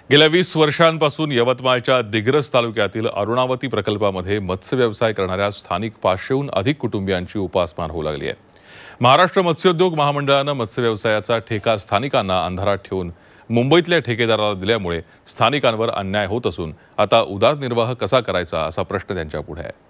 गेल्या 20 वर्षांपासून यवतमाळच्या दिग्रस तालुक्यातील अरुणावती प्रकल्पामध्ये मत्स्य व्यवसाय करणाऱ्या स्थानिक 500हून अधिक कुटुंबियांची उपासमार होऊ लागली आहे। महाराष्ट्र मत्स्योद्योग महामंडळानं मत्स्य व्यवसायाचा ठेका स्थानिकांना अंधारात ठेवून मुंबईतल्या ठेकेदाराला दिल्यामुळे स्थानिकांवर अन्याय होत असून आता उदरनिर्वाह कसा करायचा असा प्रश्न त्यांच्या पुढे आहे।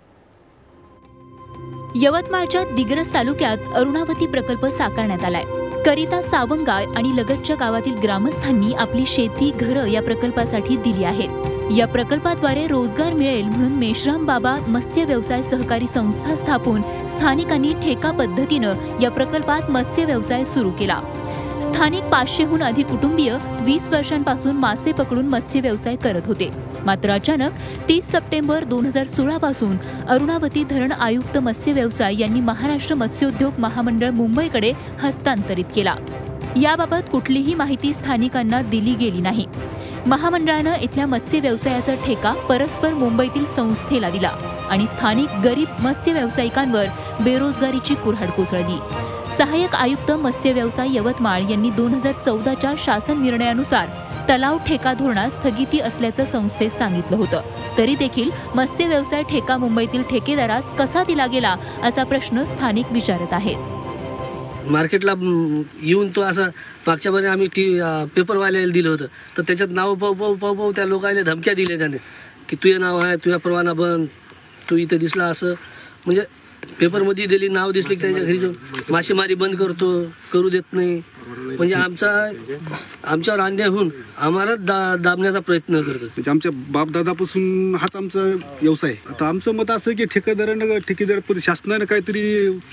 यवतमाळच्या दिग्रस तालुक्यात अरुणावती प्रकल्प साकारण्यात आलाय। करिता सावंगाय आणि लगतच्या गावातील ग्रामस्थांनी आपली शेती घरं या प्रकल्पासाठी दिली आहेत। या प्रकल्पाद्वारे रोजगार मिळेल म्हणून मेश्राम बाबा मत्स्य व्यवसाय सहकारी संस्था स्थापून स्थानिकांनी ठेका पद्धतीनं या प्रकल्पात मत्स्य व्यवसाय सुरू केला। स्थानिक 500हून अधिक कुटुंबीय 20 वर्षांपासून मासे पकडून मत्स्य व्यवसाय करत होते। मात्र अचानक 30 सप्टेंबर 2016 पासून अरुणावती धरण आयुक्त मत्स्य व्यवसाय यांनी महाराष्ट्र मत्स्योद्योग महामंडळ मुंबईकडे हस्तांतरित केला। याबाबत कुठलीही माहिती स्थानिकांना दिली गेली नाही। महामंडळानं इथल्या मत्स्य व्यवसायाचा ठेका परस्पर मुंबईतील संस्थेला दिला आणि स्थानिक गरीब मत्स्य व्यावसायिकांवर बेरोजगारीची कुऱ्हाड कोसळली। सहाय्यक आयुक्त मत्स्य व्यवसाय यवतमाळ यांनी 2014च्या शासन निर्णयानुसार तलाव ठेका धोरणास स्थगिती असल्याचं संस्थेस सांगितलं होतं। तरी देखील मत्स्य व्यवसाय ठेका मुंबईतील ठेकेदारास कसा दिला गेला असा प्रश्न स्थानिक विचारत आहेत। मार्केटला येऊन तो असा मागच्या वेळी आम्ही पेपरवाल्याला दिलं होतं, तर त्याच्यात नाव पाहू त्या लोकांना धमक्या दिल्या त्याने की तुझे नाव आहे, तुझ्या परवाना बंद, तू इथे दिसला असं, म्हणजे पेपरमध्ये दिली नाव दिसले की त्याच्या घरी जाऊन मासेमारी बंद करू देत नाही। म्हणजे आमच्यावर अन्याय होऊन आम्हाला दाबण्याचा प्रयत्न करतात। म्हणजे आमच्या बापदादापासून हाच आमचा व्यवसाय। आता आमचं मत असं की ठेकेदार शासनानं काहीतरी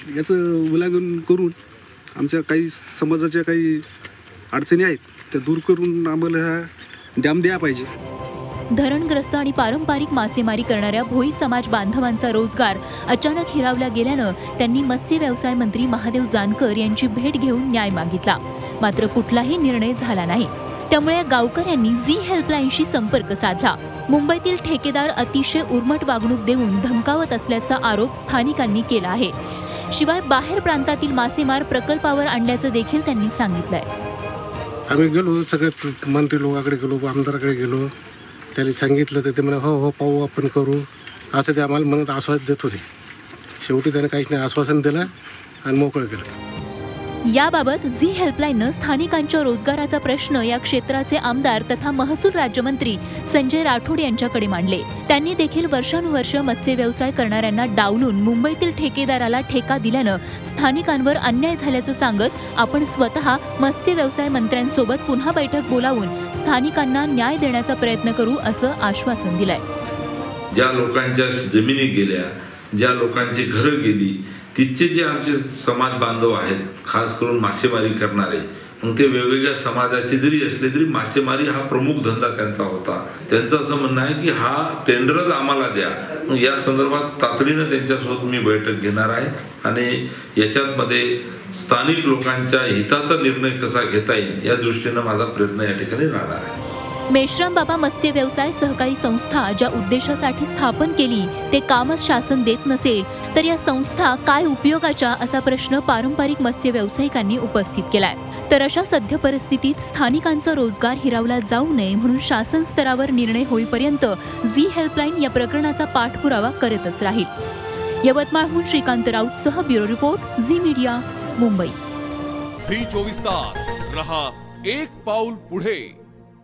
याचं उल्लंघन करून आमच्या काही समाजाच्या काही अडचणी आहेत त्या दूर करून आम्हाला हा डॅम द्यायला पाहिजे। धरणग्रस्त आणि पारंपरिक मासेमारी करणाऱ्या भोई समाज बांधवांचा रोजगार अचानक हिरावला गेल्यानं त्यांनी मत्स्य व्यवसाय मंत्री महादेव जानकर यांची भेट घेऊन न्याय मागितला। मात्र कुठलाही निर्णय झाला नाही। त्यामुळे गावकऱ्यांनी झी हेल्पलाईनशी संपर्क साधला। मुंबईतील ठेकेदार अतिशय उर्मट वागणूक देऊन धमकावत असल्याचा आरोप स्थानिकांनी केला आहे। शिवाय बाहेर प्रांतातील मासेमार प्रकल्पावर आणल्याचं देखील त्यांनी सांगितलंय। आम्ही गेलो, सगळे मंत्री लोकांकडे गेलो, आमदाराकडे गेलो, त्याला सांगितलं तर ते म्हणे हो पाहू आपण करू असं ते आम्हाला मनात आश्वासन देत होते। शेवटी त्याने काहीच नाही, आश्वासन दिलं आणि मोकळं केलं। याबाबत झी हेल्पलाईननं स्थानिकांच्या रोजगाराचा प्रश्न या क्षेत्राचे आमदार तथा महसूल राज्यमंत्री संजय राठोड यांच्याकडे मांडले। त्यांनी देखील वर्षानुवर्ष मत्स्य व्यवसाय करणाऱ्यांना डावलून मुंबईतील ठेकेदाराला ठेका दिल्यानं स्थानिकांवर अन्याय झाल्याचं सांगत आपण स्वतः मत्स्य व्यवसाय मंत्र्यांसोबत पुन्हा बैठक बोलावून स्थानिकांना न्याय देण्याचा प्रयत्न करू असं आश्वासन दिलंय। ज्या लोकांच्या जमिनी गेल्या, ज्या लोकांची घरं गेली, तिथचे जे आमचे समाज बांधव आहेत, खास करून मासेमारी करणारे, मग ते वेगवेगळ्या समाजाचे जरी असले तरी मासेमारी हा प्रमुख धंदा त्यांचा होता। त्यांचं असं म्हणणं आहे की हा टेंडरच आम्हाला द्या। मग या संदर्भात तातडीनं त्यांच्यासोबत मी बैठक घेणार आहे आणि याच्यामध्ये स्थानिक लोकांच्या हिताचा निर्णय कसा घेता येईल या दृष्टीनं माझा प्रयत्न या ठिकाणी राहणार आहे। मेश्राम बाबा मत्स्य व्यवसाय सहकारी संस्था ज्या उद्देशासाठी स्थापन केली ते कामच शासन देत नसेल तर या संस्था काय उपयोगाच्या असा प्रश्न पारंपरिक मत्स्य व्यावसायिकांनी उपस्थित केलाय। तर अशा सध्या परिस्थितीत स्थानिकांचा रोजगार हिरावला जाऊ नये म्हणून शासन स्तरावर निर्णय होईपर्यंत झी हेल्पलाईन या प्रकरणाचा पाठपुरावा करतच राहील। यवतमाळहून श्रीकांत राऊतसह bureau report, Zee media, Mumbai. Zee 24 तास रहा एक पाऊल पुढे।